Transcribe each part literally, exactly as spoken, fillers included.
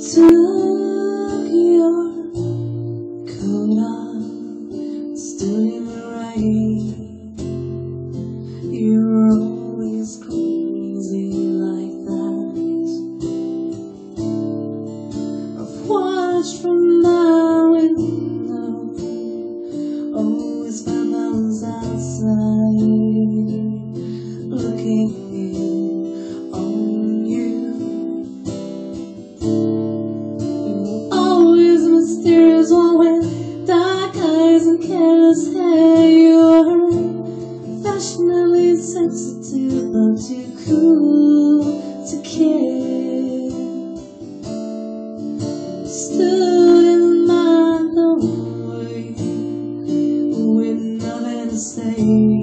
Took your coat off, stood in the rain. You're always crazy like that. I've watched from my window, always found I was outside, looking in on you. Mysterious one with dark eyes and careless hair. You're fashionably sensitive, but too cool to care. Stood in my doorway with nothing to say.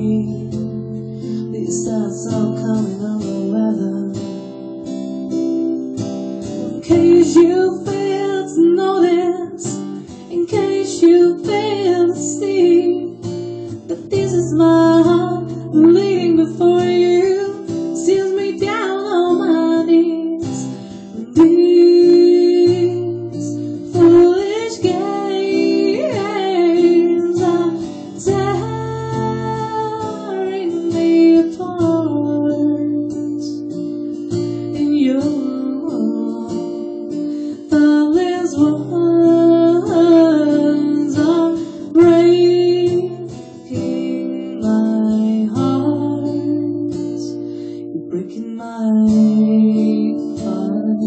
These thoughts all coming on the weather. In case you fail to notice, in case you fail to see that this is my heart bleeding before you, seals me down on my knees. These foolish games are tearing me apart. And your thoughtless words are breaking my heart. You're breaking my heart.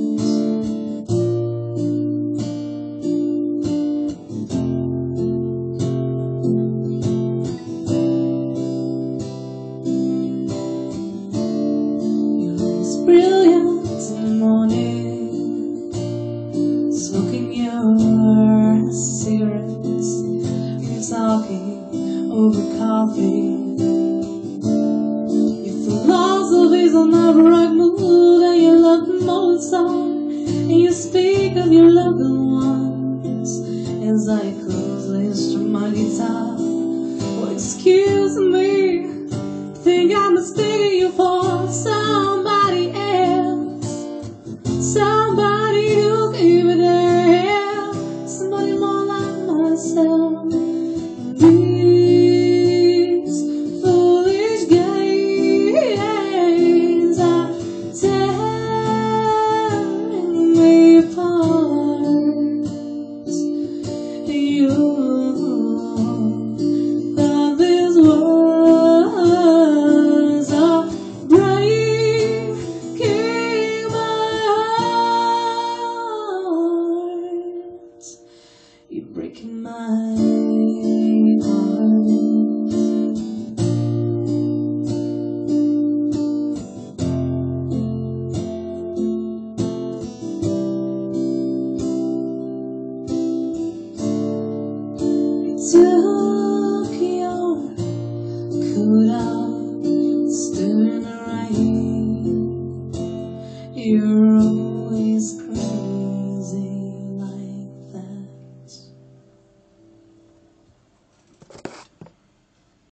You're always brilliant in the morning, smoking your cigarettes. You're talking over coffee. Your philosophy's on the rock mood, and you love Mozart, and you speak of your loved ones as I closely strum my guitar. Well, excuse me, think I'm mistaking you for some